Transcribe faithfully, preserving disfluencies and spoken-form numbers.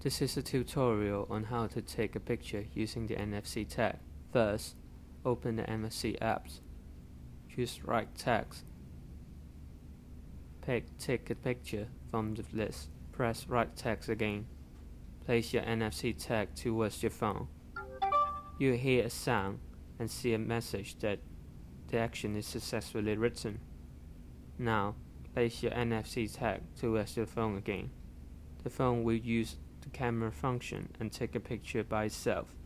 This is a tutorial on how to take a picture using the N F C tag. First, open the N F C apps. Choose right tags. Pick Take a picture from the list. Press right tags again. Place your N F C tag towards your phone. You will hear a sound and see a message that the action is successfully written. Now, place your N F C tag towards your phone again. The phone will use the camera function and take a picture by itself.